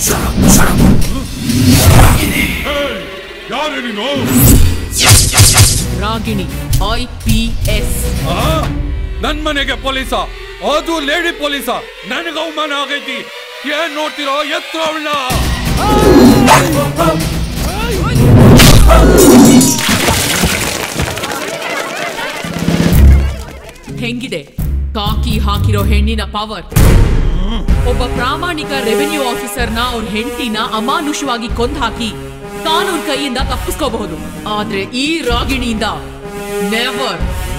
ಯಾರು ನೀನು? ರಾಗಿಣಿ IPS. ನನ್ ಮನೆಗೆ ಪೊಲೀಸ, ಅದು ಲೇಡಿ ಪೊಲೀಸ. ನನಗೆ ಅವಮಾನ ಆಗೈತಿ. ಏನ್ ನೋಡ್ತಿರೋ? ಎತ್ತು ಅವಳ. ಹೆಂಗಿದೆ ಕಾಕಿ ಹಾಕಿರೋ ಹೆಣ್ಣಿನ ಪವರ್? ಒಬ್ಬ ಪ್ರಾಮಾಣಿಕ ರೆವಿನ್ಯೂ ಆಫೀಸರ್ನ ಅವ್ರ ಹೆಂಡತಿನ ಅಮಾನುಷವಾಗಿ ಕೊಂದು ಹಾಕಿ ಕಾನೂನು ಕೈಯಿಂದ ತಪ್ಪಿಸ್ಕೋಬಹುದು. ಆದ್ರೆ ಈ ರಾಗಿಣಿಯಿಂದ ನೆವರ್.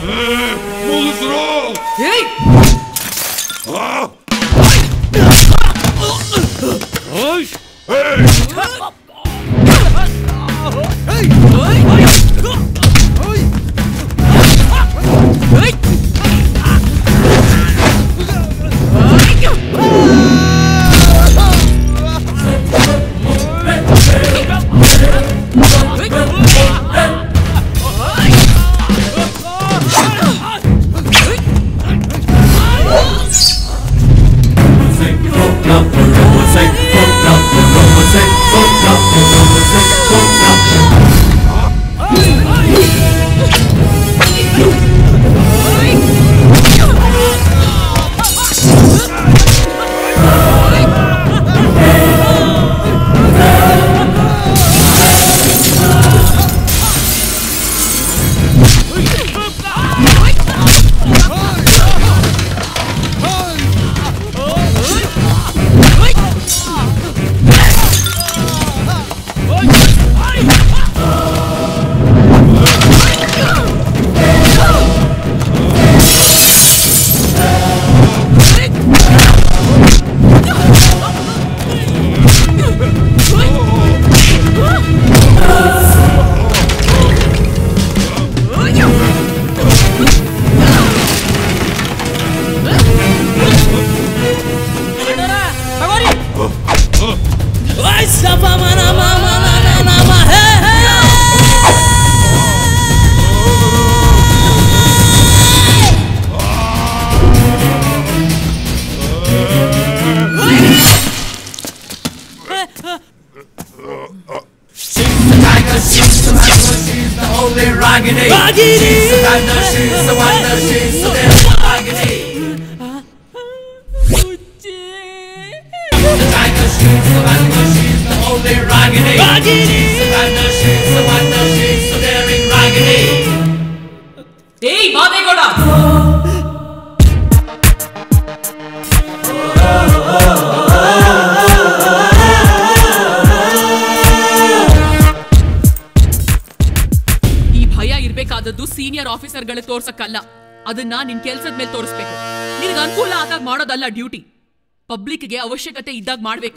ಸೀನಿಯರ್ ಆಫೀಸರ್ಗಳು ತೋರ್ಸಕ್ಕಲ್ಲ, ಅದನ್ನ ನಿನ್ ಕೆಲ್ಸದ ಮೇಲೆ ತೋರಿಸ್ಬೇಕು. ನಿನಗೆ ಅನುಕೂಲ ಆದಾಗ ಮಾಡೋದಲ್ಲ ಡ್ಯೂಟಿ. ಪಬ್ಲಿಕ್ಗೆ ಅವಶ್ಯಕತೆ ಇದ್ದಾಗ ಮಾಡ್ಬೇಕು.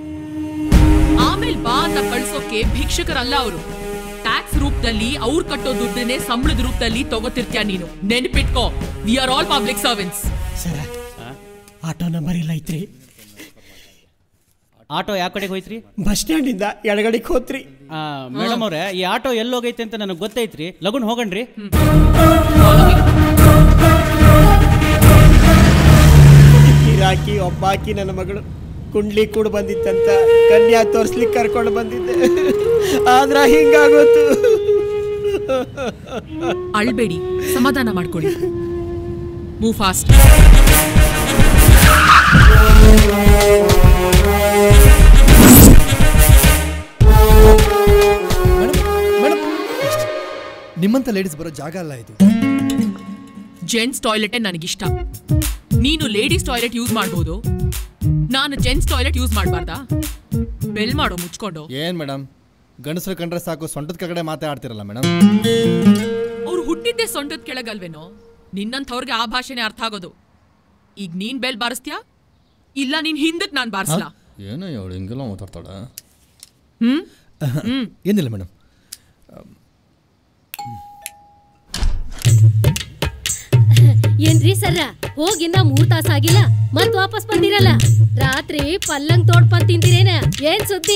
ಆಮೇಲೆ ಬಾ ಅಂತ ಕಳ್ಸೋಕೆ ಭಿಕ್ಷಕರಲ್ಲ ಅವರು. ಟ್ಯಾಕ್ಸ್ ರೂಪದಲ್ಲಿ ಅವ್ರು ಕಟ್ಟೋ ದುಡ್ಡನ್ನೇ ಸಂಬಳದ ರೂಪದಲ್ಲಿ ತಗೋತಿರ್ತೀಯ ನೀನು. ನೆನ್ಪಿಟ್ಕೋ, we are all public servants. ಸರ, ಆಟೋ ನಂಬರ್ ಇಲ್ಲ ಐತ್ರಿ. ಆಟೋ ಯಾವ ಕಡೆಗೆ ಹೋಯ್ತ್ರಿ? ಬಸ್ ಸ್ಟ್ಯಾಂಡ್ ಇಂದ ಎಡಗಡೆಗೆ ಹೋತ್ರಿ. ಮೇಡಮ್ ಅವ್ರೆ, ಈ ಆಟೋ ಎಲ್ಲಿ ಹೋಗೈತೆ ಅಂತ ನನಗೆ ಗೊತ್ತೈತ್ರಿ. ಲಗುನ್ ಹೋಗಣ್ರಿ. ಇರಾಕಿ ಒಬ್ಬಾಕಿ ನನ್ನ ಮಗಳು ಕುಂಡ್ಲಿ ಕೂಡ ಬಂದಿತ್ತಂತ ಕನ್ಯಾ ತೋರ್ಸ್ಲಿಕ್ಕೆ ಕರ್ಕೊಂಡು ಬಂದಿದ್ದೆ. ಆದ್ರ ಹಿಂಗಾಗೋತು. ಅಳ್ಬೇಡಿ, ಸಮಾಧಾನ ಮಾಡ್ಕೊಳ್ಳಿ. Move fast. ನಿಮ್ಮಂತ ಲೇಡೀಸ್ ಬರೋ ಜಾಗ ಅಲ್ಲ ಇದು. ಜೆಂಟ್ಸ್ ಟಾಯ್ಲೆಟ್ ನನಗಿಷ್ಟ. ನೀನು ಲೇಡೀಸ್ ಟಾಯ್ಲೆಟ್ ಯೂಸ್ ಮಾಡಬಹುದು, ನಾನು ಜೆಂಟ್ಸ್ ಟಾಯ್ಲೆಟ್ ಯೂಸ್ ಮಾಡಬಾರ್ದಾ? ಬೆಲ್ ಮಾಡೋ ಮುಚ್ಕೊಂಡು. ಏನ್ ಮೇಡಮ್, ಗಂಡಸರು ಕಂಡ್ರೆ ಸಾಕು ಸೊಂಟದ ಕೆಳಗಡೆ ಮಾತಾಡ್ತಿರಲ್ಲ ಮೇಡಮ್. ಅವ್ರು ಹುಟ್ಟಿದ್ದೆ ಸೊಂಟದ ಕೆಳಗಲ್ವೇನೋ? ನಿನ್ನಂಥವ್ರಿಗೆ ಆ ಭಾಷೆನೇ ಅರ್ಥ ಆಗೋದು. ಈಗ ನೀನ್ ಬೆಲ್ ಬಾರಿಸ್ತೀಯಾ ಇಲ್ಲ ನೀನ್ ಹಿಂದಕ್ಕೆ ನಾನು ಬಾರಿಸ್ಲಾ? ಏನೋ ಅವಳು ಹಿಂಗೆಲ್ಲ ಮಾತಾಡ್ತಾಳ. ಏನಿಲ್ಲ ಮೇಡಮ್. ಏನ್ರಿ ಸರ್ರ, ಹೋಗಿನ್ನ 3 ತಾಸಾಗಿಲ್ಲ, ಮತ್ ವಾಪಸ್ ಬಂದಿರಲ್ಲ. ರಾತ್ರಿ ಪಲ್ಲಂಗ್ ತೋಡ್ಪಂದ್ ತಿಂತೀರೇನ? ಏನ್ ಸುದ್ದಿ?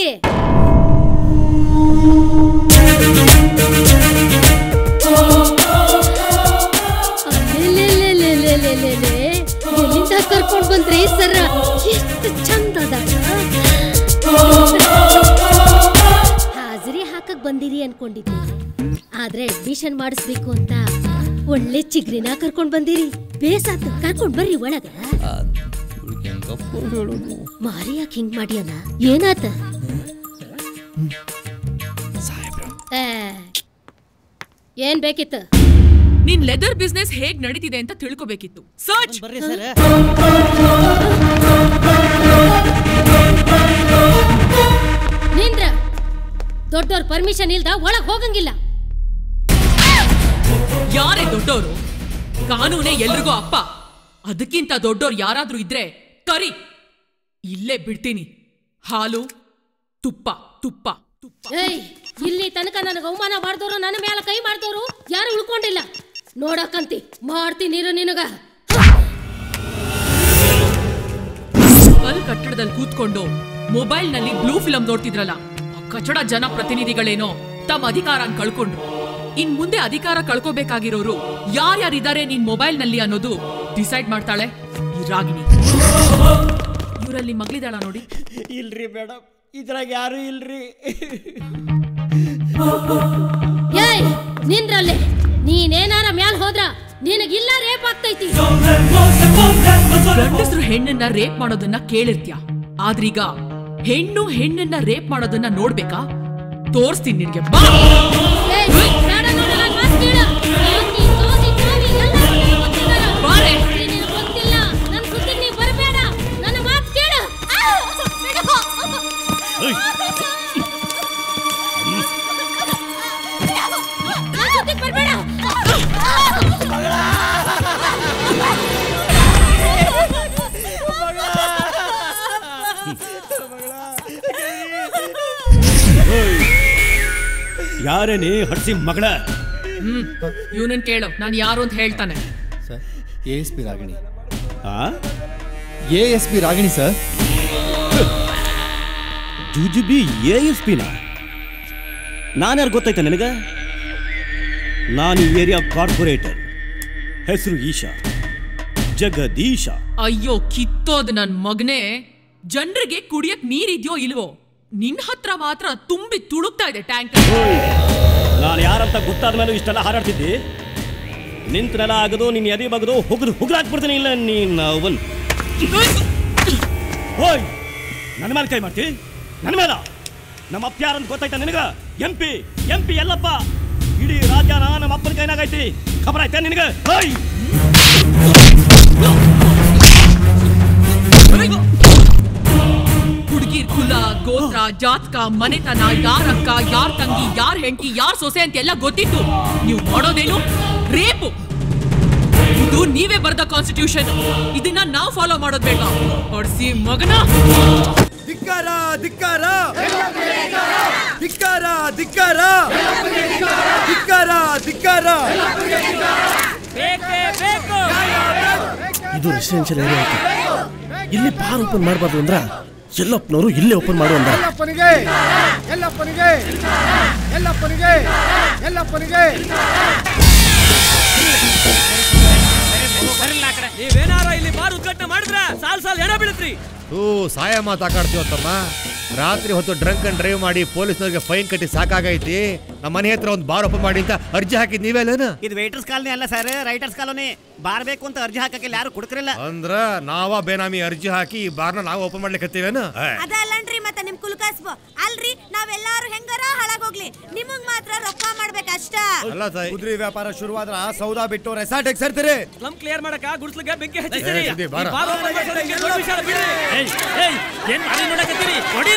ಎಲ್ಲಿಂದ ಕರ್ಕೊಂಡ್ ಬಂದ್ರಿ ಸರ್ರ? ಎಷ್ಟು ಚಂದ ಅದ. ಡಿಗ್ರಿ ಅನ್ಕೊಂಡಿದ್ದೆ, ಆದ್ರೆ ಅಡ್ಮಿಷನ್ ಮಾಡಿಸ್ಬೇಕು ಅಂತ ಒಳ್ಳೆ ಚಿಗ್ರಿನ ಕರ್ಕೊಂಡ್ ಬಂದಿರಿ. ಬೇಸಾತ ಕರ್ಕೊಂಡ್ ಬರ್ರಿ ಒಳಗ. ಮಾರಿ ಯಾಕೆ ಹಿಂಗ್ ಮಾಡ್ಯಾನ? ಏನಾತ? ಏನ್ ಬೇಕಿತ್ತು? ನಿನ್ ಲೆದರ್ ಬಿಸ್ನೆಸ್ ಹೇಗ್ ನಡೀತಿದೆ ಅಂತ ತಿಳ್ಕೊಬೇಕಿತ್ತು. ಸರ್ಚ್. ಬರ್ರಿ ಸರ್. ನಿಂದ್ರ ದೊಡ್ಡೋರ್ ಪರ್ಮಿಷನ್ ಇಲ್ದ ಒಳಗ್ ಹೋಗಂಗಿಲ್ಲ. ಯಾರೇ ದೊಡ್ಡೋರು? ಕಾನೂನೇ ಎಲ್ರಿಗೂ ಅಪ್ಪ. ಅದಕ್ಕಿಂತ ದೊಡ್ಡೋರು ಯಾರಾದ್ರೂ ಇದ್ರೆ ಕರಿ, ಇಲ್ಲೇ ಬಿಡ್ತೀನಿ. ಹಾಲು ತುಪ್ಪ ತುಪ್ಪ ತುಪ್ಪ. ಏಯ್, ಇಲ್ಲಿ ತನಕ ನನಗೆ ಅವಮಾನ ಮಾಡಿದವರು, ನನ್ನ ಮೇಲೆ ಕೈ ಮಾಡಿದವರು ಯಾರು ಉಳ್ಕೊಂಡಿಲ್ಲ. ನೋಡಕ್ಕಂತಿ ಮಾಡ್ತೀನಿ ನಿನಗ. ಕಲ್ ಕಟ್ಟಡದಲ್ಲಿ ಕೂತ್ಕೊಂಡು ಮೊಬೈಲ್ ನಲ್ಲಿ ಬ್ಲೂ ಫಿಲಂ ನೋಡ್ತಿದ್ರಲ್ಲ, ಕಚಡ ಜನ ಪ್ರತಿನಿಧಿಗಳೇನೋ ತಮ್ಮ ಅಧಿಕಾರ ಕಳ್ಕೊಂಡ್ರು. ಇನ್ ಮುಂದೆ ಅಧಿಕಾರ ಕಳ್ಕೋಬೇಕಾಗಿರೋರು ಯಾರ್ಯಾರಿದ್ದಾರೆ ನಿನ್ ಮೊಬೈಲ್ ನಲ್ಲಿ ಅನ್ನೋದು ಡಿಸೈಡ್ ಮಾಡ್ತಾಳೆ ಈ ರಾಗಿಣಿ. ಇವರಲ್ಲಿ ಮಗಳಿದಾಳ ನೋಡಿ. ಇಲ್ರಿ ಮೇಡಮ್, ಇದ್ರಾಗ ಯಾರು ಇಲ್ರಿ. ಏಯ್, ನಿಂದ್ರಲ್ಲಿ. ನೀನೇನಾರ ಮ್ಯಾಲ್ ಹೋದ್ರ ನಿನಗಿಲ್ಲ ರೇಪ್ ಆಗ್ತೈತಿ. ಗಂಡಸರು ಹೆಣ್ಣನ್ನ ರೇಪ್ ಮಾಡೋದನ್ನ ಕೇಳಿರ್ತ್ಯ, ಆದ್ರೀಗ ಹೆಣ್ಣು ಹೆಣ್ಣನ್ನ ರೇಪ್ ಮಾಡೋದನ್ನ ನೋಡ್ಬೇಕಾ? ತೋರಿಸ್ತೀನಿ ನಿನ್ಗೆ. ಬಾ. ಬಾರೆ. ಯಾರೇನೇ ಹಡ್ಸಿ ಮಗಳ? ಇವನನ್ ಕೇಳು, ನಾನು ಯಾರು ಅಂತ ಹೇಳ್ತಾನೆ. Sir, ASP Ragini. ASP Ragini sir. ಜುಜುಬಿ ASPನ? ನಾನ್ಯಾರು ಗೊತ್ತೈತೆ ನಿನಗ? ನಾನು ಏರಿಯಾ ಕಾರ್ಪೊರೇಟರ್, ಹೆಸರು ಈಶಾ, ಜಗದೀಶ. ಅಯ್ಯೋ ಕಿತ್ತೋದ್ ನನ್ ಮಗನೇ. ಜನರಿಗೆ ಕುಡಿಯಕ್ ನೀರಿದ್ಯೋ ಇಲ್ವೋ? ನಿನ್ ಹತ್ರ ಮಾತ್ರ ತುಂಬಿ ತುಳುಕ್ತಾ ಇದೆ ಟ್ಯಾಂಕ್. ನಾನು ಯಾರಂತ ಗೊತ್ತಾದ ಮೇಲೆ ಇಷ್ಟೆಲ್ಲ ಹಾರಾಡ್ತಿದ್ದಿ? ನಿಂತ ನೆಲ ಆಗದು, ನಿನ್ನ ಎದೆ ಬಗದು ಹುಗ್ರಾಕ್ಬಿಡ್ತೀನಿ. ಇಲ್ಲ ನೀನು ಅವನ್ ಹೋಯ್ ನನ್ನ ಮೇಲೆ ಕೈ ಮಾಡ್ತಿ? ನನ್ನ ಮೇಲ? ನಮ್ಮ ಅಪ್ಪ ಯಾರಂತ ಗೊತ್ತಾಯ್ತಾ ನಿನಗ? MP ಎಲ್ಲಪ್ಪ. ಇಡೀ ರಾಜ್ಯನ ನಮ್ಮ ಅಪ್ಪನ ಕೈನಾಗೈತಿ. ಖಬರ್ ಆಯ್ತಾ ನಿನಗ? ಹೋಯ್ ಹುಡುಗಿರ್ ಕುಲ, ಗೋತ್ರ, ಜಾತಕ, ಮನೆತನ, ಯಾರ್ ಅಕ್ಕ, ಯಾರ್ ತಂಗಿ, ಯಾರ್ ಹೆಂಡತಿ, ಯಾರ್ ಸೊಸೆ ಅಂತೆಲ್ಲ ಗೊತ್ತಿತ್ತು. ನೀವು ಮಾಡೋದೇನು? ರೇಪು. ಇದು ನೀವೇ ಬರೆದ ಕಾನ್ಸ್ಟಿಟ್ಯೂಷನ್. ಇದನ್ನ ನಾವು ಫಾಲೋ ಮಾಡೋದ್ ಬೇಡ. ಹೊಡ್ಸಿ ಮಗನ. ಧಿಕ್ಕಾರ ಧಿಕ್ಕಾರ ಧಿಕ್ಕಾರ ಧಿಕ್ಕಾರ ಧಿಕ್ಕಾರ ಧಿಕ್ಕಾರ. ಇದು ರೆಸಿಡೆನ್ಷಿಯಲ್ ಏರಿಯಾ ಐತಿ. ಇಲ್ಲಿ ಬಾರ್ ಓಪನ್ ಮಾಡಬಾರ್ದು ಅಂದ್ರ ಎಲ್ಲಪ್ಪನವರು ಇಲ್ಲೇ ಓಪನ್ ಮಾಡು ಅಂದ. ನೀವೇನಾರ ಇಲ್ಲಿ ಬಾರ್ ಉದ್ಘಾಟನೆ ಮಾಡಿದ್ರ ಸಾಲ್ ಎಡ ಬೀಳತ್ರಿ. ಸಾಯ ಮಾತಾಡ್ತೀವತ್ತಮ್ಮ. ರಾತ್ರಿ ಹೊತ್ತು ಡ್ರಂಕ್ ಅಂಡ್ ಡ್ರೈವ್ ಮಾಡಿ ಪೊಲೀಸ್ನವ್ರಿಗೆ ಫೈನ್ ಕಟ್ಟಿ ಸಾಕಾಗೈತಿ. ನಮ್ಮ ಮನೆ ಹತ್ರ ಒಂದು ಬಾರ್ ಓಪನ್ ಮಾಡಿ ಅಂತ ಅರ್ಜಿ ಹಾಕಿದ್ ನೀವೇನ? ಇದು ವೇಟರ್ಸ್ ಕಾಲನಿ ಅಲ್ಲ ಸರ್, ರೈಟರ್ಸ್ ಕಾಲೋನಿ. ಬಾರ್ ಬೇಕು ಅಂತ ಅರ್ಜಿ ಹಾಕಕ್ಕೆ ಯಾರು ಕುಡುಕ್ರಿಲ್ಲ ಅಂದ್ರ ನಾವ ಬೇನಾಮಿ ಅರ್ಜಿ ಹಾಕಿ ಈ ಬಾರ್ನ ನಾವು ಓಪನ್ ಮಾಡ್ಲಿಕ್ಕತ್ತೀವೇನ? ಅದಲ್ಲನ್ರಿ, ಮತ್ತೆ ನಿಮ್ ಕುಲ್ಕಸ್ಬ ಅಲ್ರಿ. ನಾವೆಲ್ಲಾರು ಹೆಂಗಾರ ಹಾಳಾಗೋಗ್ಲಿ, ನಿಮಗ್ ಮಾತ್ರ ರೊಕ್ಕ ಮಾಡ್ಬೇಕಷ್ಟ. ಅಲ್ಲ ತಾಯಿ, ಕುದುರೆ ವ್ಯಾಪಾರ ಶುರುವಾದ್ರ ಸೌದಾ ಬಿಟ್ಟು ರೆಸಾರ್ಟ್ ಸೇರ್ತೀರಿ. ಸ್ಲಮ್ ಕ್ಲಿಯರ್ ಮಾಡಕ ಗುಡ್ಸ್ಲಿಗೆ ಬೆಂಕಿ ಹಚ್ಚಿಸ್ತೀರಿ. ಏನ್ ಮಾಡಿ ನೋಡಕತ್ತೀರಿ?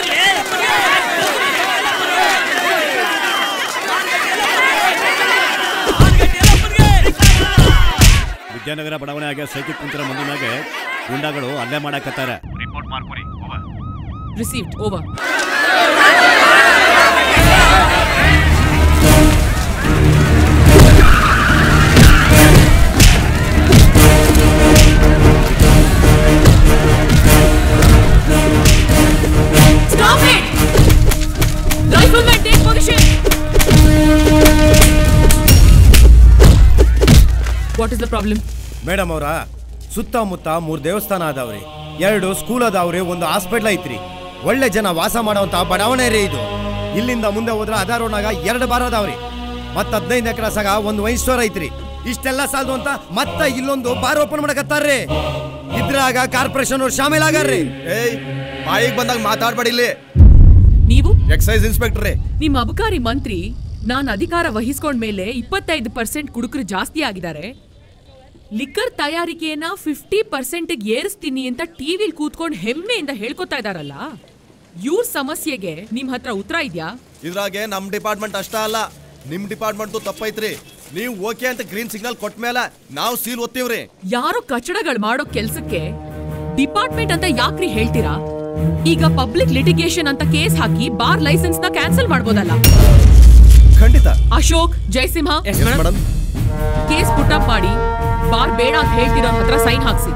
ವಿದ್ಯಾನಗರ ಬಡಾವಣೆಯಾಗ ಸೈಕಿಲ್ ಕುಂತಿರೋ ಮಂದಿನಾಗೆ ಗುಂಡಾಗಳು ಅಲ್ಲೇ ಮಾಡಕತ್ತಾರೆ. ರಿಪೋರ್ಟ್ ಮಾಡ್ಕೊರಿ. Received. Over. Stop it! Rifleman, take position. What is the problem? Madam ಅವರ ಸುತ್ತಮುತ್ತ 3 ದೇವಸ್ಥಾನ ಅದಾವ್ರಿ, 2 ಸ್ಕೂಲ್ ಅದಾವ್ರಿ, 1 ಹಾಸ್ಪಿಟಲ್ ಐತ್ರಿ. ಒಳ್ಳೆ ಜನ ವಾಸ ಮಾಡೋಂತ ಬಡಾವಣೆ ರೀ ಇದು. ಇಲ್ಲಿಂದ ಮುಂದೆ ಹೋದ್ರ ಅದ ರೋಡ್ನಾಗ 2 ಬಾರ್ ಅದಾವ್ರಿ. ಮತ್ತ 15 ಎಕರೆ ಸಾಗ ಒಂದು ವೈನ್ ಸ್ಟೋರ್ ಐತ್ರಿ. ಇಷ್ಟೆಲ್ಲ ಸಾಲದು ಅಂತ ಮತ್ತ ಇಲ್ಲೊಂದು ಬಾರ್ ಓಪನ್ ಮಾಡಕತ್ತಾರ್ರಿ. ಇದ್ರಾಗ ಕಾರ್ಪೊರೇಷನ್ ಅವ್ರು ಶಾಮಿಲ್ ಆಗಾರ್ರಿ. ಏಯ್ ಬಾಯಿಗೆ ಬಂದಾಗ ಮಾತಾಡ್ಬೇಡಿ ಇಲ್ಲಿ. ನೀವು ಎಕ್ಸೈಸ್ ಇನ್ಸ್ಪೆಕ್ಟರ್ ನಿಮ್ಮ ಅಬಕಾರಿ ಮಂತ್ರಿ ನಾನು ಅಧಿಕಾರ ವಹಿಸ್ಕೊಂಡ್ಮೇಲೆ 25% ಕುಡುಕರು ಜಾಸ್ತಿ ಆಗಿದ್ದಾರೆ. ಲಿಕ್ಕರ್ ತಯಾರಿಕೆಯನ್ನ 50% ಏರಿಸ್ತೀನಿ ಅಂತ ಟಿವಿಲ್ ಕೂತ್ಕೊಂಡು ಹೆಮ್ಮೆಯಿಂದ ಹೇಳ್ಕೊತಾ ಇದಾರಲ್ಲ, ಇವ್ರ ಸಮಸ್ಯೆಗೆ ನಿಮ್ ಹತ್ರ ಉತ್ತರ ಇದ್ಯಾ? ಇದ್ರಾಗೆ ನಮ್ ಡಿಪಾರ್ಟ್ಮೆಂಟ್ ಅಷ್ಟ ಅಲ್ಲ, ನಿಮ್ ಡಿಪಾರ್ಟ್ಮೆಂಟ್ ತಪ್ಪೈತ್ರಿ. ನೀವು ಓಕೆ ಅಂತ ಗ್ರೀನ್ ಸಿಗ್ನಲ್ ಕೊಟ್ಟ ಮೇಲೆ ನಾವು ಸೀಲ್ ಒತ್ತೀವ್ರಿ. ಯಾರೋ ಕಚಡಗಳು ಮಾಡೋ ಕೆಲ್ಸಕ್ಕೆ ಡಿಪಾರ್ಟ್ಮೆಂಟ್ ಅಂತ ಯಾಕ್ರಿ ಹೇಳ್ತೀರಾ? ಈಗ ಪಬ್ಲಿಕ್ ಲಿಟಿಗೇಷನ್ ಅಂತ ಕೇಸ್ ಹಾಕಿ ಬಾರ್ ಲೈಸೆನ್ಸ್ ನ ಕ್ಯಾನ್ಸಲ್ ಮಾಡ್ಬೋದಲ್ಲ. ಖಂಡಿತ. Ashok, Jayasimha, case put up ಮಾಡಿ ಬಾರ್ ಬೇಡ ಅಂತ ಹೇಳ್ತಿರೋ ಹತ್ರ ಸೈನ್ ಹಾಕ್ಸಿ.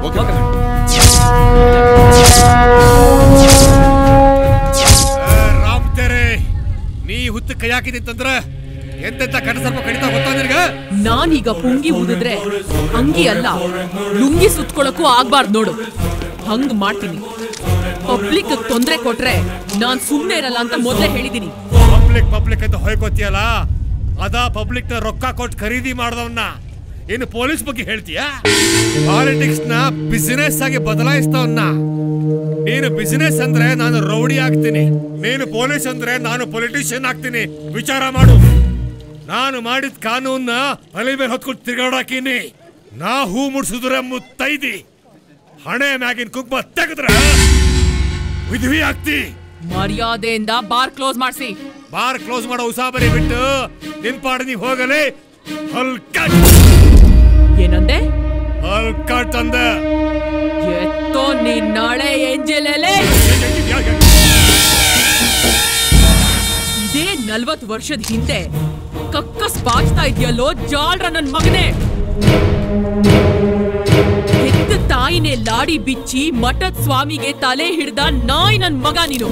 ರಾಮ್ ತೆರೆ ನೀ ಹುತ್ತು ಕೈ ಹಾಕಿದಂದ್ರ ಎಂತೆಂತ ಕನಸರ್ಪ ಕಡಿತಾ ಗೊತ್ತಾ ನಿನಗ? ನಾನೀಗ ಪುಂಗಿ ಊದಿದ್ರೆ ಅಂಗಿ ಅಲ್ಲ ಲುಂಗಿ ಸುತ್ಕೊಳಕ್ಕೂ ಆಗ್ಬಾರ್ದು ನೋಡು. ಹಂಗ್ ಮಾಡ್ತೀನಿ. ಪಬ್ಲಿಕ್ ತೊಂದ್ರೆ ಕೊಟ್ರೆ ನಾನ್ ಸುಮ್ನೆ ಇರಲ್ಲ ಅಂತ ಮೊದಲೇ ಹೇಳಿದೀನಿ. ಪಬ್ಲಿಕ್ ಅಂತ ಹೊಯ್ಕೋತಿಯಲ್ಲ, ಅದ ಪಬ್ಲಿಕ್ ನ ರೊಕ್ಕ ಕೊಟ್ಟು ಖರೀದಿ ಮಾಡ್ದವನ್ನ ಇನ್ನು ಪೊಲೀಸ್ ಬಗ್ಗೆ ಹೇಳ್ತೀಯಾ? ಪಾಲಿಟಿಕ್ಸ್ ನ ಬಿಸಿನೆಸ್ ಆಗಿ ಬದಲಾಯಿಸ್ತವನ್ನ. ನೀನು ಬಿಸಿನೆಸ್ ಅಂದ್ರೆ ನಾನು ರೌಡಿ ಆಗ್ತೀನಿ, ನೀನು ಪೊಲೀಸ್ ಅಂದ್ರೆ ನಾನು ಪೊಲಿಟಿಷಿಯನ್ ಆಗ್ತೀನಿ. ವಿಚಾರ ಮಾಡು. ನಾನು ಮಾಡಿದ ಕಾನೂನ್ನ ತಲೆ ಮೇಲೆ ಹೊತ್ಕೊಂಡು ತಿರ್ಗಾಡಾಕಿನಿ. ನಾ ಹೂ ಮುಡ್ಸಿದ್ರೆ ಮುತ್ತೈದಿ, ಹಣೆ ಮ್ಯಾಗಿನ ಕುಂಕುಮ ತೆಗೆದ್ರೆ ವಿಧವಿ ಆಗ್ತಿ. ಮರ್ಯಾದೆಯಿಂದ ಬಾರ್ ಕ್ಲೋಸ್ ಮಾಡಿಸಿ. ಬಾರ್ ಕ್ಲೋಸ್ ಮಾಡೋ ಉಸಾಬರಿ ಬಿಟ್ಟು ನಿನ್ ಪಾಡು ನೀ ಹೋಗಲೇ. ಏನಂದೆ? ಹಲ್ಕಟ್ ಅಂದ. ಎತ್ತೋ ನೀನ್ ನಾಳೆ ಎಂಜೆಲೆಲೆ. ಇದೇ 40 ವರ್ಷದ ಹಿಂದೆ ಕಕ್ಕಸ್ ಬಾಚ್ತಾ ಇದೆಯಲ್ಲೋ ಜಾಳ್ರ ನನ್ ಮಗನೇ. ಹೆತ್ತ ತಾಯಿನೇ ಲಾಡಿ ಬಿಚ್ಚಿ ಮಠದ ಸ್ವಾಮಿಗೆ ತಲೆ ಹಿಡ್ದ ನಾಯಿ ನನ್ ಮಗ ನೀನು.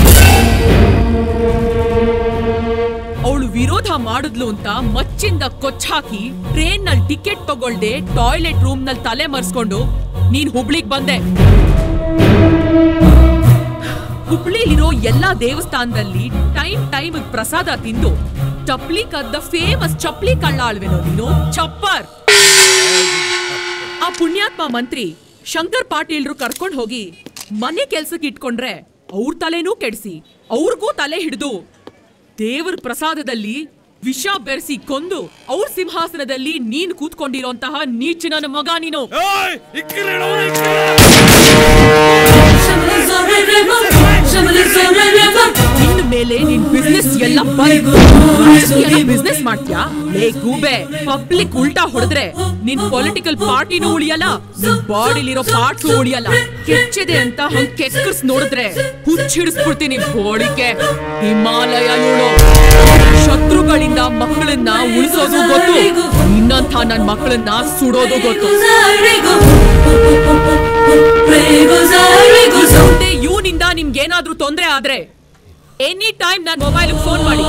ಅವಳು ವಿರೋಧ ಮಾಡಿದ್ಲು ಅಂತ ಮಚ್ಚಿಂದ ಕೊಚ್ಚಾಕಿ ಟ್ರೈನ್ ನಲ್ಲಿ ಟಿಕೆಟ್ ತಗೊಳ್ದೆ ಟಾಯ್ಲೆಟ್ ರೂಮ್ ನಲ್ಲಿ ತಲೆ ಮರ್ಸ್ಕೊಂಡು ನೀನ್ ಹುಬ್ಳಿಗ್ ಬಂದೆ. ಹುಬ್ಳಿಲಿರೋ ಎಲ್ಲಾ ದೇವಸ್ಥಾನದಲ್ಲಿ ಟೈಮ್ ಪ್ರಸಾದ ತಿಂದು ಚಪ್ಲಿ ಕದ್ದ ಫೇಮಸ್ ಚಪ್ಲಿ ಕಳ್ಳ ಅಳ್ವೇನೋ ನೀನು, ಚಪ್ಪರ್. ಆ ಪುಣ್ಯಾತ್ಮ ಮಂತ್ರಿ ಶಂಕರ್ ಪಾಟೀಲ್ರು ಕರ್ಕೊಂಡ್ ಹೋಗಿ ಮನೆ ಕೆಲ್ಸಕ್ಕೆ ಇಟ್ಕೊಂಡ್ರೆ ಅವ್ರ ತಲೆನೂ ಕೆಡಿಸಿ ಅವ್ರಿಗೂ ತಲೆ ಹಿಡಿದು ದೇವರ ಪ್ರಸಾದದಲ್ಲಿ ವಿಷ ಬೆರೆಸಿ ಕೊಂದು ಅವ್ರ ಸಿಂಹಾಸನದಲ್ಲಿ ನೀನ್ ಕೂತ್ಕೊಂಡಿರೋಂತಹ ನೀಚಿನ ಮಗ ನೀನು. ಇನ್ನು ಮೇಲೆ ನಿನ್ ಬಿಸ್ನೆಸ್ ಎಲ್ಲ ಬಿಸ್ನೆಸ್ ಮಾಡ್ತೀಯಾ? ಲೇ ಗೂಬೆ, ಪಬ್ಲಿಕ್ ಉಲ್ಟಾ ಹೊಡೆದ್ರೆ ನಿನ್ ಪೊಲಿಟಿಕಲ್ ಪಾರ್ಟಿನೂ ಉಳಿಯಲ್ಲ, ಬಾಡಿಲಿರೋ ಪಾರ್ಟ್ಸು ಉಳಿಯಲ್ಲ. ಕೆಚ್ಚಿದೆ ಅಂತ ಹಂಗ್ ಕೆಕ್ಕರ್ಸ್ ನೋಡಿದ್ರೆ ಹುಚ್ಚಿಡಿಸ್ಬಿಡ್ತೀನಿ ಬೋಳಿಕೆ. ಹಿಮಾಲಯ ನೋಡು, ಶತ್ರುಗಳಿಂದ ಮಕ್ಕಳನ್ನ ಉಳಿಸೋದು ಗೊತ್ತು, ಇನ್ನಂಥ ನನ್ ಮಕ್ಕಳನ್ನ ಸುಡೋದು ಗೊತ್ತು. ಇವನಿಂದ ನಿಮ್ಗೇನಾದ್ರೂ ತೊಂದ್ರೆ ಆದ್ರೆ ಎನಿ ಟೈಮ್ ನನ್ನ ಮೊಬೈಲ್ ಫೋನ್ ಮಾಡಿ.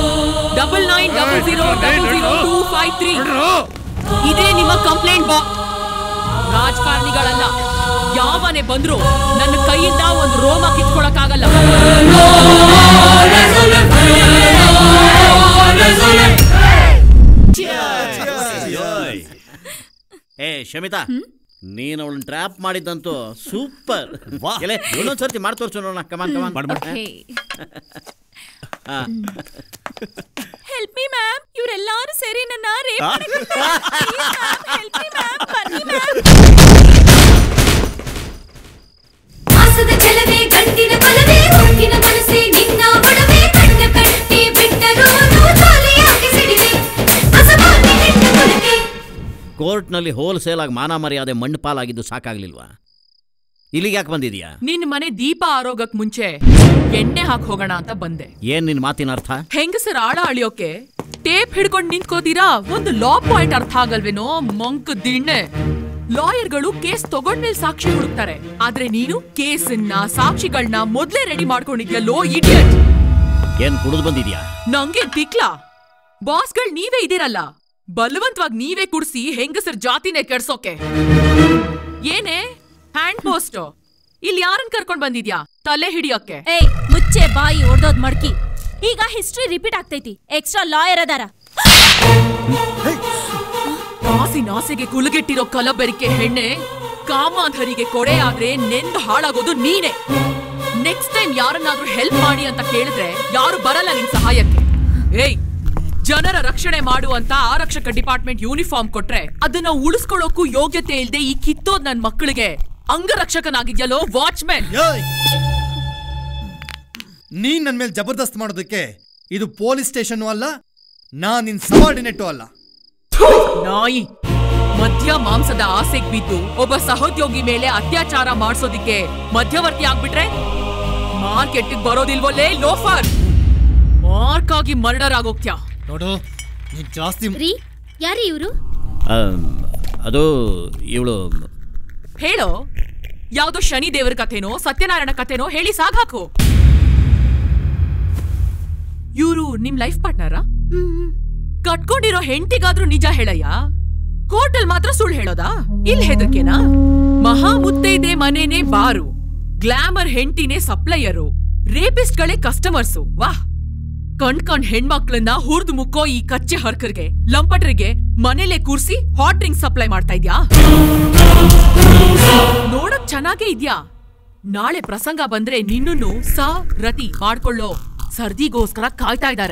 9900000253. ಇದೇ ನಿಮ್ಮ ಕಂಪ್ಲೇಂಟ್ ಬಾಕ್ಸ್. ರಾಜಕಾರಣಿಗಳಲ್ಲ, ಯಾವನೇ ಬಂದ್ರು ನನ್ನ ಕೈಯಿಂದ ಒಂದು ರೋಮ ಕಿತ್ಕೊಳಕ್ಕಾಗಲ್ಲ. ಏ ಶಮಿತಾ, ನೀನು ಅವಳನ್ನ ಟ್ರ್ಯಾಪ್ ಮಾಡಿದ್ದಂತೂ ಸೂಪರ್. ಇನ್ನೊಂದ್ಸರ್ತಿ ಮಾಡಿ ತೋರ್ಸು ನೋಡೋಣ. ಕಮಾನ್ ಹೆಲ್ಪ್ ಮೀ ಮ್ಯಾಮ್, ಇವರೆಲ್ಲರೂ ಸೇರಿ ನನ್ನ ರೇಪ್ ಹೆಲ್ಪ್ ಮೀ ಮ್ಯಾಮ್, ಬನ್ನಿ ಮ್ಯಾಮ್. ಆಸದ ಛಲವೇ ಗಂಡಿನ ಬಲವೇ ಹುಡುಗಿನ ಮನಸ್ಸೇ ನಿನ್ನ ಬಡವೇ ಕಣ್ಣ ಕಟ್ಟಿ ಬಿಟ್ಟರು ತೋಲೆಯಾಗಿ ಸಿಡಿದೆ ಅಸಮಾನ್ಯ ಹೆಣ್ಣ ಕೊರತೆ. ಕೋರ್ಟ್ನಲ್ಲಿ ಹೋಲ್ಸೇಲ್ ಆಗಿ ಮಾನ ಮರ್ಯಾದೆ ಮಣ್ಣು ಪಾಲಾಗಿದ್ದು ಸಾಕಾಗ್ಲಿಲ್ವಾ? ಇಲ್ಲಿಗೆ ಯಾಕೆ ಬಂದಿದ್ಯಾ? ನಿನ್ ಮನೆ ದೀಪ ಆರೋಗಕ್ ಮುಂಚೆ ಎಣ್ಣೆ ಹಾಕಿ ಹೋಗೋಣ ಅಂತ ಬಂದೆ. ಏನ್ ನಿನ್ ಮಾತಿನ ಅರ್ಥ? ಹೆಂಗಸರ ಆಳ ಅಳಿಯೋಕೆ ಟೇಪ್ ಹಿಡ್ಕೊಂಡು ನಿಂತ್ಕೋತೀರಾ? ಒಂದು ಲಾ ಪಾಯಿಂಟ್ ಅರ್ಥ ಆಗಲ್ವೇನೋ ಮಂಕ್ ದಿಣ್ಣೆ. ಲಾಯರ್ಗಳು ಕೇಸ್ ತಗೊಂಡ್ಮೇಲೆ ಸಾಕ್ಷಿ ಹುಡುಕ್ತಾರೆ, ಆದ್ರೆ ನೀನು ಕೇಸನ್ನ ಸಾಕ್ಷಿಗಳನ್ನ ಮೊದ್ಲೇ ರೆಡಿ ಮಾಡ್ಕೊಂಡಿದ್ಯಲ್ಲೋ ಇಡಿಯಟ್. ಏನ್ ಕುಡಿದು ಬಂದಿದ್ಯಾ? ನಂಗೆ ತಿಕ್ಲಾ? ಬಾಸ್ಗಳು ನೀವೇ ಇದೀರಲ್ಲ, ಬಲವಂತವಾಗಿ ನೀವೇ ಕುಡ್ಸಿ ಹೆಂಗಸರ ಜಾತಿನೇ ಕೆಡ್ಸೋಕೆ. ಏನೇ ಹ್ಯಾಂಡ್ ಪೋಸ್ಟ್? ಇಲ್ಲಿ ಯಾರನ್ನ ಕರ್ಕೊಂಡ್ ಬಂದಿದ್ಯಾ ತಲೆ ಹಿಡಿಯೋಕೆ? ಏಯ್ ಮುಚ್ಚೆ ಬಾಯಿ, ಹೊಡೆದೋದ್ ಮಡ್ಕಿ. ಈಗ ಹಿಸ್ಟ್ರಿ ರಿಪೀಟ್ ಆಗ್ತೈತಿ. ಎಕ್ಸ್ಟ್ರಾ ಲಾಯರ್ ಅದಾರ. ನಾಸಿಗೆ ಕುಲಗೆಟ್ಟಿರೋ ಕಲಬೆರಿಕೆ ಹೆಣ್ಣೆ, ಕಾಮಾಧರಿಗೆ ಕೊಡೆ ಆದ್ರೆ ನೆಂದು ಹಾಳಾಗೋದು ನೀನೆ. ನೆಕ್ಸ್ಟ್ ಟೈಮ್ ಯಾರನ್ನಾದ್ರೂ ಹೆಲ್ಪ್ ಮಾಡಿ ಅಂತ ಕೇಳಿದ್ರೆ ಯಾರು ಬರಲ್ಲ ನಿನ್ ಸಹಾಯಕ್ಕೆ. ಏಯ್, ಜನರ ರಕ್ಷಣೆ ಮಾಡುವಂತ ಆರಕ್ಷಕ ಡಿಪಾರ್ಟ್ಮೆಂಟ್ ಯೂನಿಫಾರ್ಮ್ ಕೊಟ್ರೆ ಅದನ್ನ ಉಳಿಸ್ಕೊಳ್ಳೋಕು ಯೋಗ್ಯತೆ ಇಲ್ದೆ ಈ ಕಿತ್ತೋದ್ ನನ್ ಮಕ್ಕಳಿಗೆ ಅಂಗರಕ್ಷಕನಾಗಿದ್ಯಲ್ಲೋ ವಾಚ್ಮ್ಯಾನ್. ನೀನ್ ನನ್ ಮೇಲೆ ಜಬರ್ದಸ್ತ್ ಮಾಡೋದಕ್ಕೆ ಇದು ಪೊಲೀಸ್ ಸ್ಟೇಷನ್ ಅಲ್ಲ, ನಾನ್ ನಿನ್ ಸಬಾರ್ಡಿನೇಟು ಅಲ್ಲ. ನಾಯಿ, ಮದ್ಯ ಮಾಂಸದ ಆಸೆಗ್ ಬಿದ್ದು ಒಬ್ಬ ಸಹೋದ್ಯೋಗಿ ಮೇಲೆ ಅತ್ಯಾಚಾರ ಮಾಡಿಸೋದಿಕ್ಕೆ ಮಧ್ಯವರ್ತಿ ಆಗ್ಬಿಟ್ರೆ ಮಾರ್ಕೆಟ್ಗೆ ಬರೋದಿಲ್ವಲ್ಲೇ ಲೋಫರ್. ಮಾರ್ಕಾಗಿ ಮರ್ಡರ್ ಆಗೋಗ್ತ್ಯಾ ನೋಡು. ನೀನ್ ಜಾಸ್ತಿ ಯಾರು ಇವರು? ಅದು ಇವಳು. ಹೇಳೋ, ಯಾವ್ದೋ ಶನಿ ದೇವರ ಕಥೆನೋ ಸತ್ಯನಾರಾಯಣ ಕಥೆನೋ ಹೇಳಿ ಸಾಗಾಕು. ಇವರು ನಿಮ್ ಲೈಫ್ ಪಾರ್ಟ್ನರಾ? ಕಟ್ಕೊಂಡಿರೋ ಹೆಂಡತಿಗಾದ್ರೂ ನಿಜ ಹೇಳಯ್ಯ, ಕೋರ್ಟಲ್ ಮಾತ್ರ ಸುಳ್ಳು ಹೇಳೋದಾ? ಇಲ್ ಹೆದರ್ಕೆನಾ? ಮಹಾ ಮುತ್ತೈದೆ ಮನೇನೆ ಬಾರು, ಗ್ಲಾಮರ್ ಹೆಂಡತಿನೇ ಸಪ್ಲೈಯರು, ರೇಪಿಸ್ಟ್ಗಳೇ ಕಸ್ಟಮರ್ಸು. ವಾಹ್, ಕಣ್ ಹೆಣ್ಮಕ್ಳನ್ನ ಹುರ್ದು ಮುಕ್ಕೋ ಈ ಕಚ್ಚೆ ಹರ್ಕರ್ಗೆ, ಲಂಪಟ್ರಿಗೆ ಮನೇಲೆ ಕೂರ್ಸಿ ಹಾಟ್ ಡ್ರಿಂಕ್ ಸಪ್ಲೈ ಮಾಡ್ತಾ ಇದ್ಯಾ? ನೋಡಕ್ ಚೆನ್ನಾಗೇ ಇದ್ಯಾ. ನಾಳೆ ಪ್ರಸಂಗ ಬಂದ್ರೆ ನಿನ್ನನ್ನು ರತಿ ಮಾಡ್ಕೊಳ್ಳೋ ಸರ್ದಿಗೋಸ್ಕರ ಕಾಯ್ತಾ ಇದ್ದಾರೆ.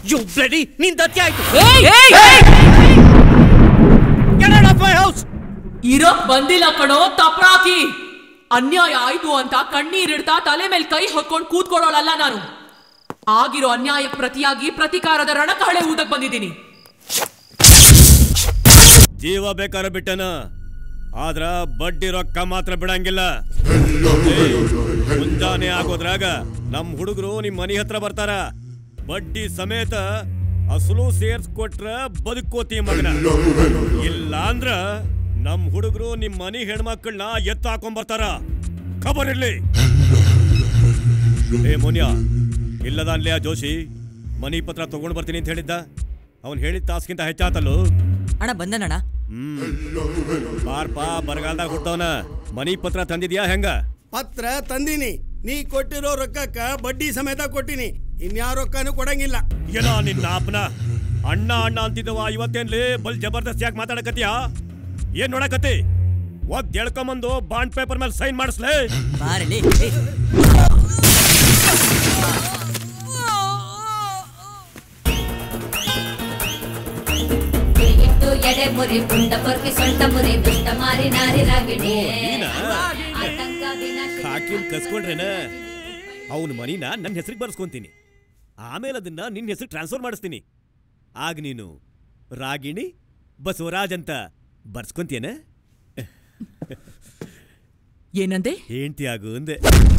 ಇರೋಕ್ ಬಂದಿಲ್ಲ ಕಣೋ ತಪ್ರಾಕಿ. ಅನ್ಯಾಯ ಆಯ್ತು ಅಂತ ಕಣ್ಣೀರಿಡ್ತಾ ತಲೆ ಮೇಲೆ ಕೈ ಹಾಕೊಂಡ್ ಕೂತ್ಕೊಳ್ಳೋಳಲ್ಲ ನಾನು. ಆಗಿರೋ ಅನ್ಯಾಯ ಪ್ರತಿಯಾಗಿ ಪ್ರತಿಕಾರದ ರಣಕಹಳೆ ಊದಕ್ ಬಂದಿದ್ದೀನಿ. ಜೀವ ಬೇಕಾದ್ರೆ ಬಿಟ್ಟನ, ಆದ್ರ ಬಡ್ಡಿ ರೊಕ್ಕ ಮಾತ್ರ ಬಿಡಂಗಿಲ್ಲ. ಮುಂಜಾನೆ ಆಗೋದ್ರಾಗ ನಮ್ ಹುಡುಗರು ನಿಮ್ ಮನಿ ಹತ್ರ ಬರ್ತಾರ. ಬಡ್ಡಿ ಸಮೇತ ಅಸಲು ಸೇರ್ಸ್ಕೊಟ್ರ ಬದುಕೋತಿ ಮಗನ. ಇಲ್ಲ ಅಂದ್ರ ನಮ್ ಹುಡುಗರು ನಿಮ್ ಮನಿ ಹೆಣ್ಮಕ್ಳನ್ನ ಎತ್ತ ಹಾಕೊಂಡ್ ಬರ್ತಾರ. ಖಬರ್ ಇರ್ಲಿ. ಏ ಮೋನ್ಯ, ಇಲ್ಲದ ಅನ್ಲೇ ಜೋಶಿ ಮನಿ ಪತ್ರ ತಗೊಂಡ್ ಬರ್ತೀನಿ ಅಂತ ಹೇಳಿದ್ದ. ಅವ್ನು ಹೇಳಿದ ತಾಸ್ಕಿಂತ ಹೆಚ್ಚಾತಲ್ಲೋ. ಅಣ್ಣ ಬಂದನಣ್ಣ. ಬಾರ್ಪಾ, ಬರಗಾಲದಾಗ ಹುಟ್ಟವನ. ಮನಿ ಪತ್ರ ತಂದಿದ್ಯಾ ಹೆಂಗ? ಪತ್ರ ತಂದಿನಿ. ನೀ ಕೊಟ್ಟಿರೋ ರೊಕ್ಕಕ್ಕ ಬಡ್ಡಿ ಸಮೇತ ಕೊಟ್ಟಿನಿ. ಇನ್ಯಾವ ರೊಕ್ಕನೂ ಕೊಡಂಗಿಲ್ಲ. ಏನ ನಿನ್ನ ಅಪ್ಪನ ಅಣ್ಣ ಅಣ್ಣ ಅಂತಿದ್ದವ ಇವತ್ತೇನ್ಲಿ ಬಲ್ ಜಬರ್ದಸ್ತ್ ಯಾಕೆ ಮಾತಾಡಕತ್ತೀಯ? ಏನ್ ನೋಡಕತ್ತಿ? ಒದ್ ಎಳ್ಕೊಂಬಂದು ಬಾಂಡ್ ಪೇಪರ್ ಮೇಲೆ ಸೈನ್ ಮಾಡಿಸ್ಲೇ. ಎಡೆ ಮುರಿ ಪುಂಡ ಪೊರ್ಕಿ ಸೊಂಟ ಮುರಿ ದುಷ್ಟ ಮಾರಿ ನಾರಿ ರಾಗಿಣಿ. ಹಾಕಿನ್ ಕಸ್ಕೊಂಡ್ರೇನ? ಅವನ ಮನಿನ ನನ್ನ ಹೆಸರಿಗೆ ಬರ್ಸ್ಕೊಂತೀನಿ. ಆಮೇಲೆ ಅದನ್ನ ನಿನ್ನ ಹೆಸರು ಟ್ರಾನ್ಸ್ಫರ್ ಮಾಡಿಸ್ತೀನಿ. ಆಗ ನೀನು ರಾಗಿಣಿ ಬಸವರಾಜ್ ಅಂತ ಬರ್ಸ್ಕೊಂತೀಯನ? ಏನಂದೆ? ಹೆಂಡ್ತಿ ಆಗು ಅಂದೆ.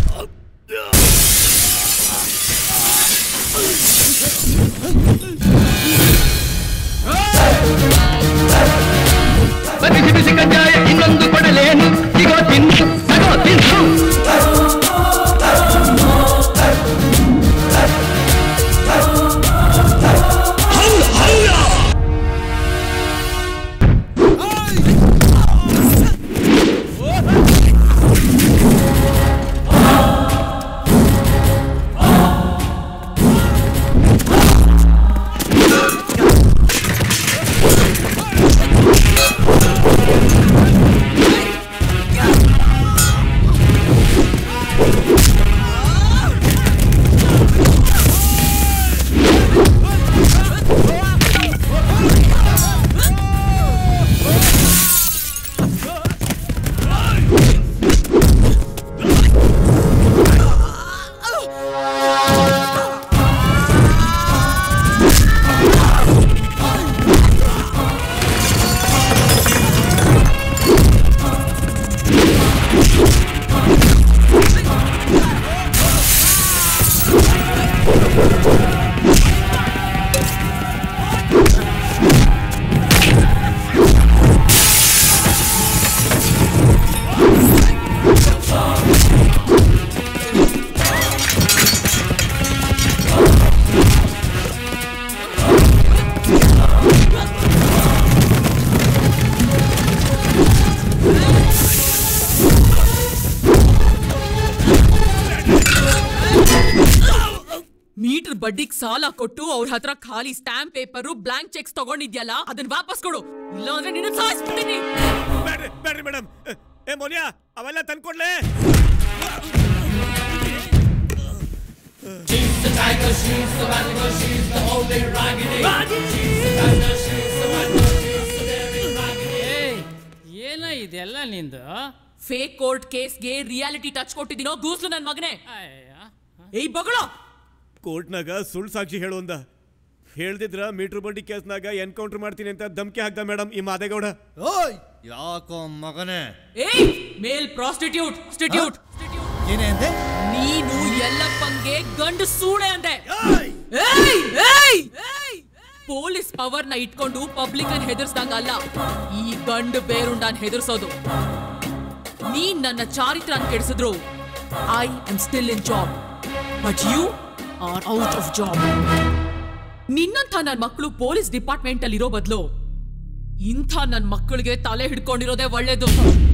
ಬಿಸಿ ಬಿಸಿ ಕಜ್ಜಾಯ ಇನ್ನೊಂದು ಕೊಡಲೇನು? ಸಿಗೋ ತಿನ್ನು, ತಗೋ ತಿನ್ನು. ಮೀಟರ್ ಬಡ್ಡಿಗ್ ಸಾಲ ಕೊಟ್ಟು ಅವ್ರ ಹತ್ರ ಖಾಲಿ ಸ್ಟಾಂಪ್ ಪೇಪರು ಬ್ಲಾಂಕ್ ಚೆಕ್ಸ್ ತಗೊಂಡಿದ್ಯಲ್ಲ ಅದನ್ನ ವಾಪಸ್ ಕೊಡು, ಇಲ್ಲ ಅಂದ್ರೆ ನಿನ್ನ ಸಾಯಿಸ್ಬಿಡ್ತೀನಿ. ಬೇಡ್ರಿ ಮೇಡಮ್. ಏ ಮೋನಿಯಾ, ಅವೆಲ್ಲ ತಂದ್ಕೊಡ್ಲೆ. ಏನ ಇದೆಲ್ಲ ನಿಂದು? ಫೇಕ್ ಕೋರ್ಟ್ ಕೇಸ್ಗೆ ರಿಯಾಲಿಟಿ ಟಚ್ ಕೊಟ್ಟಿದ್ದೀನೋ ಗೂಸ್ಲು ನನ್ ಮಗನೇ. ಏಯ್ ಬಗಳು, ಕೋರ್ಟ್ನಾಗ ಸುಳ್ಳು ಸಾಕ್ಷಿ ಹೇಳು ಅಂದ. ಹೇಳ್ದಿದ್ರ ಮೀಟರ್ ಬಡ್ಡಿ ಕೇಸ್ನಾಗ ಎನ್ಕೌಂಟರ್ ಮಾಡ್ತೀನಿ ಅಂತ ಧಮಕಿ ಹಾಕ್ದ ಮೇಡಮ್ ಈ ಮಾದೇಗೌಡ. ಯಾಕೋ ಮಗನೇ? ಏಯ್ ಮೇಲ್ ಪ್ರಾಸ್ಟಿಟ್ಯೂಟ್ ಏನೇ ಅಂದೆ? ನೀನು ಎಲ್ಲಪ್ಪಂಗೆ ಗಂಡು ಸೂಳೆ ಅಂದೆ. ಪೊಲೀಸ್ ಪವರ್ ನ ಇಟ್ಕೊಂಡು ಪಬ್ಲಿಕ್ ಅನ್ನು ಹೆದರ್ಸ್ದಂಗ ಅಲ್ಲ ಈ ಗಂಡು ಬೇರುಂಡನ್ ಹೆದರ್ಸೋದು. ನೀನ್ ನನ್ನ ಚಾರಿತ್ರ ಕೆಡಿಸಿದ್ರು I am still in job, but you are out of job. ನಿನ್ನಂಥ ನನ್ನ ಮಕ್ಕಳು ಪೊಲೀಸ್ ಡಿಪಾರ್ಟ್ಮೆಂಟ್ ಅಲ್ಲಿ ಇರೋ ಬದಲು ಇಂಥ ನನ್ನ ಮಕ್ಕಳಿಗೆ ತಲೆ ಹಿಡ್ಕೊಂಡಿರೋದೇ ಒಳ್ಳೇದು.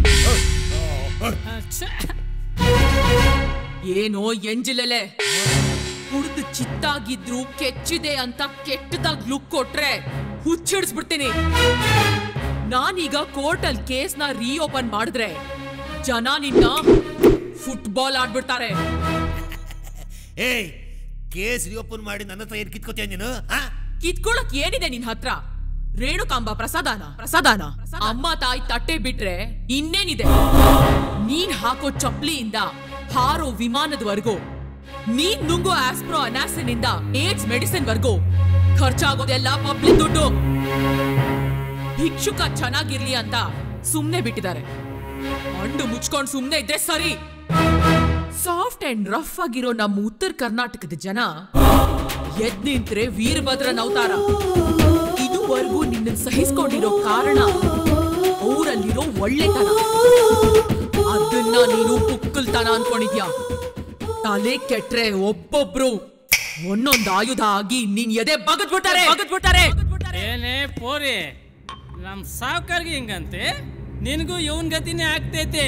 ಏನೋ ಎಂಜಿಲೆಲೆ ಹುಡ್ದು ಚಿತ್ತಾಗಿದ್ರು ಕೆಚ್ಚಿದೆ ಅಂತ ಕೆಟ್ಟದಾಗ ಲುಕ್ ಕೊಟ್ರೆ ಹುಚ್ಚಿಡಿಸ್ಬಿಡ್ತೀನಿ. ನಾನೀಗ ಕೋರ್ಟಲ್ ಕೇಸ್ನ ರೀಓಪನ್ ಮಾಡಿದ್ರೆ ಜನ ನಿನ್ನ ಫುಟ್ಬಾಲ್ ಆಡ್ಬಿಡ್ತಾರೆ. ಏಯ್, ಕೇಸ್ ರೀಓಪನ್ ಮಾಡಿ ನನ್ನ ಹತ್ರ ಏನ್ ಕಿತ್ಕೋತೀಯ ನೀನು? ಕಿತ್ಕೊಳಕ್ ಏನಿದೆ ನಿನ್ ಹತ್ರ? ರೇಣುಕಾಂಬ ಪ್ರಸಾದಾನ ಅಮ್ಮ ತಾಯಿ ತಟ್ಟೆ ಬಿಟ್ರೆ ಇನ್ನೇನಿದೆ? ನೀನ್ ಹಾಕೋ ಚಪ್ಲಿಯಿಂದ ಹಾರೋ ವಿಮಾನದವರೆಗೂ, ನೀನ್ ನುಂಗೋ ಆಸ್ಪ್ರೋ ಅನಾಸಿನ್ ಇಂದ ಏಡ್ಸ್ ಮೆಡಿಸಿನ್ ವರ್ಗೂ ಖರ್ಚಾಗೋದೆಲ್ಲ ಪಬ್ಲಿಕ್ ದುಡ್ಡು. ಭಿಕ್ಷುಕ ಚೆನ್ನಾಗಿರ್ಲಿ ಅಂತ ಸುಮ್ನೆ ಬಿಟ್ಟಿದ್ದಾರೆ. ಅಂಡು ಮುಚ್ಕೊಂಡು ಸುಮ್ನೆ ಇದ್ರೆ ಸರಿ. ಸಾಫ್ಟ್ ಅಂಡ್ ರಫ್ ಆಗಿರೋ ನಮ್ಮ ಉತ್ತರ ಕರ್ನಾಟಕದ ಜನ ಎದ್ ನಿಂತ್ರೆ ವೀರಭದ್ರನ ಅವತಾರ. ಇದುವರೆಗೂ ನಿನ್ನ ಸಹಿಸ್ಕೊಂಡಿರೋ ಕಾರಣ ಅವರಲ್ಲಿರೋ ಒಳ್ಳೆತನ. ಅದನ್ನ ನೀನು ಪುಕ್ಕಲ್ತನ ಅನ್ಕೊಂಡಿದ್ಯಾ? ತಲೆ ಕೆಟ್ರೆ ಒಬ್ಬೊಬ್ರು ಒಂದೊಂದು ಆಯುಧ ಆಗಿ ನೀನ್ ಎದೆ ಬಗದ್ಬಿಟ್ಟಾರೆ. ಏನೇ ಪೋರಿ, ನಮ್ ಸಾವ್ಕಾರ್ಗೆ ಹಿಂಗಂತೆ ನಿನಗೂ ಇವನ್ ಗತಿನೇ ಆಗ್ತೈತೆ.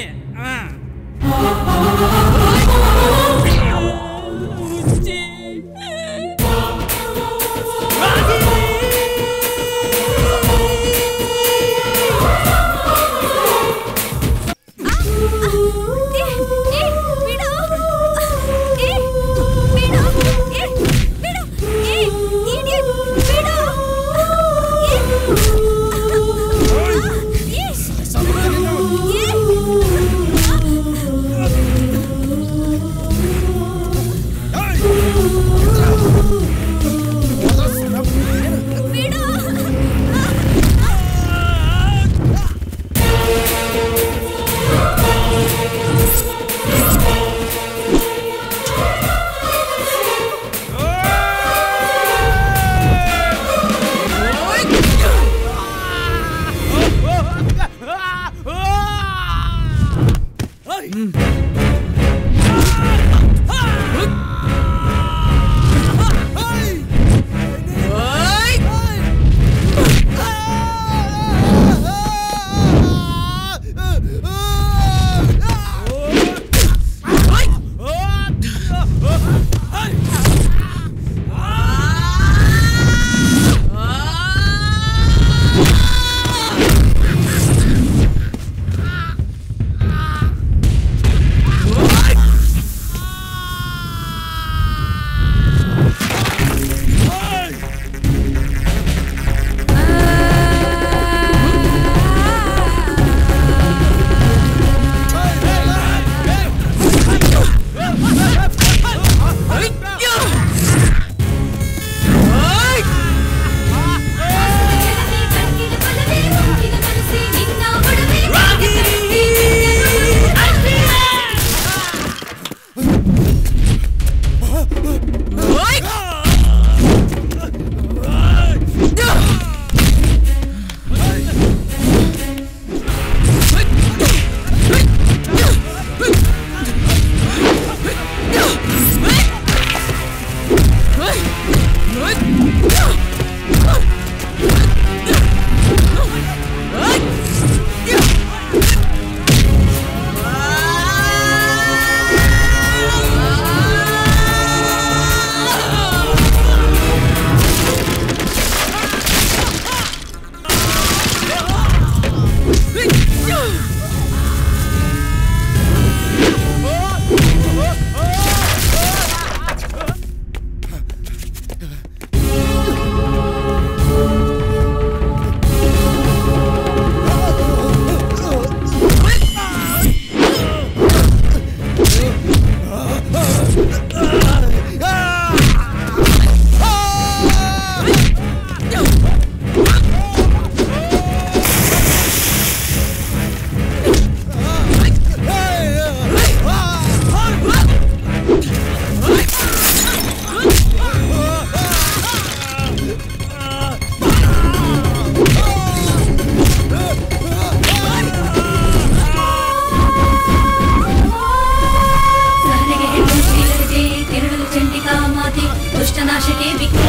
ನಾಶಕ್ಕೆ ವಿಘ್ನ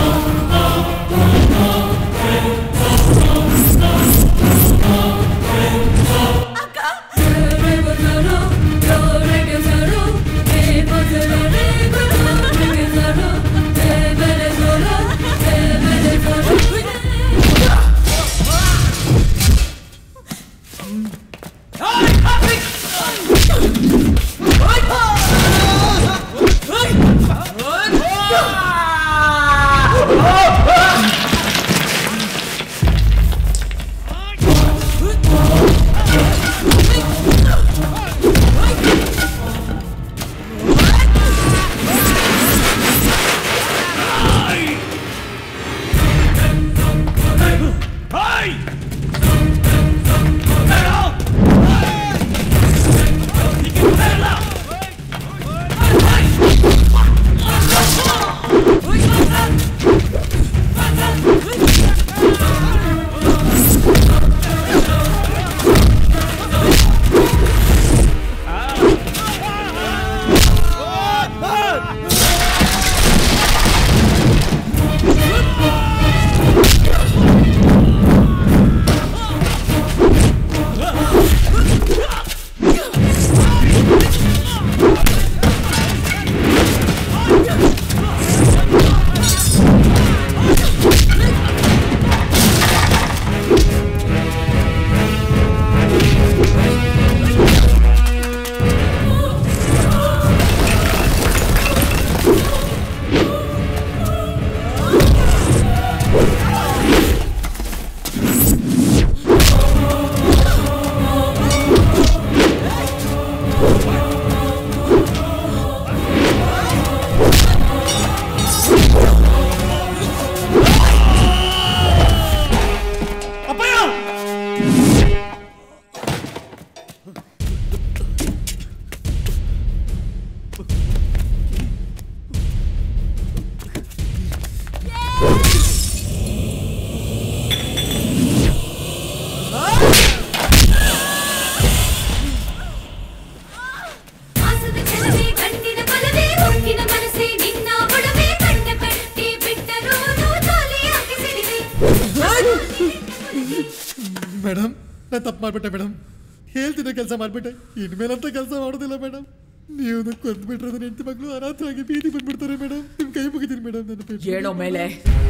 ಮೇಡಮ್ ನಾನು ತಪ್ಪು ಮಾಡ್ಬಿಟ್ಟೆ ಮೇಡಮ್ ಹೇಳ್ತಿದ್ದ ಕೆಲಸ ಮಾಡ್ಬಿಟ್ಟೆ ಇನ್ಮೇಲಂತ ಕೆಲಸ ಮಾಡೋದಿಲ್ಲ ಮೇಡಮ್ ನೀವು ಕೊಂದ್ಬಿಟ್ರೆ ನನ್ನ ಹೆಂಡತಿ ಮಕ್ಕಳು ಅನಾಥರಾಗಿ ಬೀದಿ ಬಂದ್ಬಿಡ್ತಾರೆ ಮೇಡಮ್ ನಿಮ್ ಕೈ ಮುಗಿತೀನಿ ಮೇಡಮ್ ನನ್ನ ಹೇಳೋ ಮೇಲೆ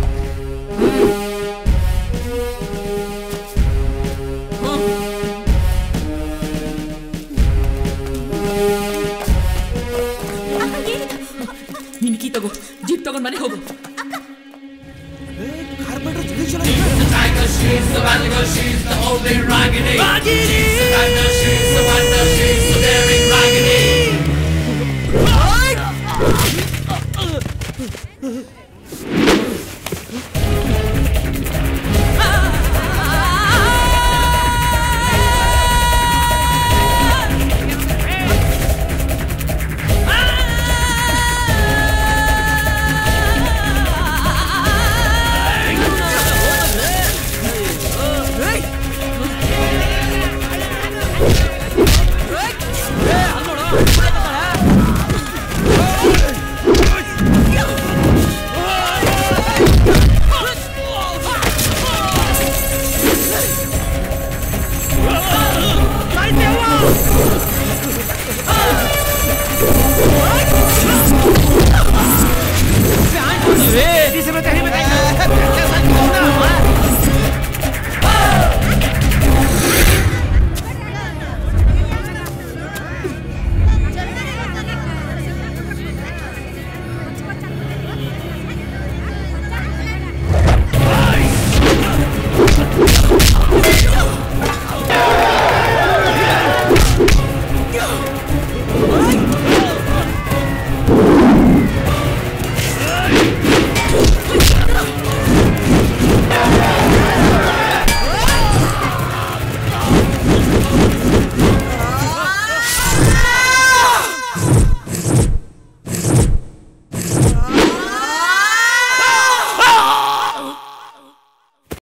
ನಿನ್ ಕೀ ತಗೋ ಜೀಪ್ ತಗೊಂಡ್ ಮನೆಗೆ ಹೋಗು She's the Savannah, she's the only raggedy. Savannah, she's Savannah, she's so very raggedy.